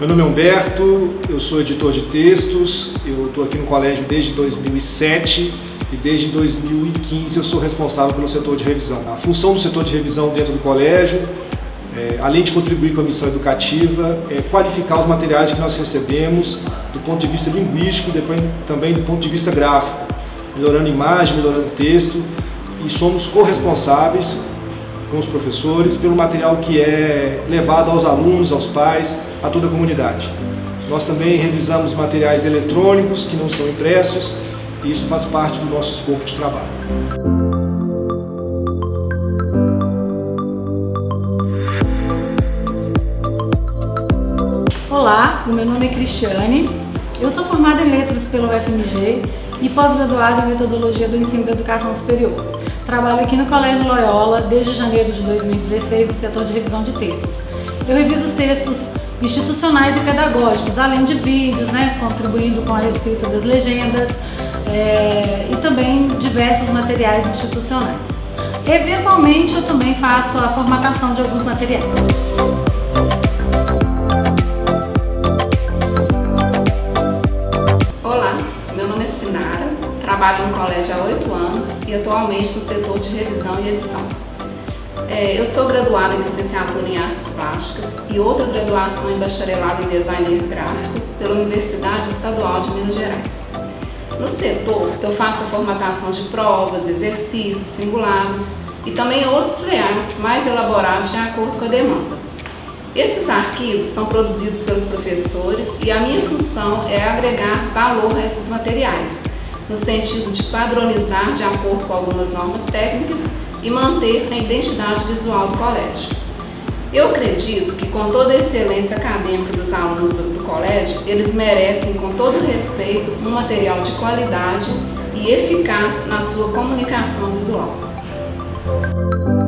Meu nome é Humberto, eu sou editor de textos, eu estou aqui no colégio desde 2007 e desde 2015 eu sou responsável pelo setor de revisão. A função do setor de revisão dentro do colégio, além de contribuir com a missão educativa, é qualificar os materiais que nós recebemos do ponto de vista linguístico e depois também do ponto de vista gráfico, melhorando imagem, melhorando texto, e somos corresponsáveis com os professores pelo material que é levado aos alunos, aos pais, a toda a comunidade. Nós também revisamos materiais eletrônicos que não são impressos e isso faz parte do nosso escopo de trabalho. Olá, o meu nome é Cristiane, eu sou formada em Letras pelo UFMG e pós-graduada em Metodologia do Ensino da Educação Superior. Trabalho aqui no Colégio Loyola desde janeiro de 2016 no setor de revisão de textos. Eu reviso os textos institucionais e pedagógicos, além de vídeos, contribuindo com a escrita das legendas e também diversos materiais institucionais. Eventualmente eu também faço a formatação de alguns materiais. Olá, meu nome é Sinara, trabalho no colégio há 8 anos e atualmente no setor de revisão e edição. Eu sou graduada em licenciatura em artes plásticas e outra graduação em bacharelado em design gráfico pela Universidade Estadual de Minas Gerais. No setor, eu faço a formatação de provas, exercícios, simulados e também outros layouts mais elaborados de acordo com a demanda. Esses arquivos são produzidos pelos professores e a minha função é agregar valor a esses materiais, no sentido de padronizar de acordo com algumas normas técnicas e manter a identidade visual do colégio. Eu acredito que com toda a excelência acadêmica dos alunos do colégio, eles merecem com todo respeito um material de qualidade e eficaz na sua comunicação visual.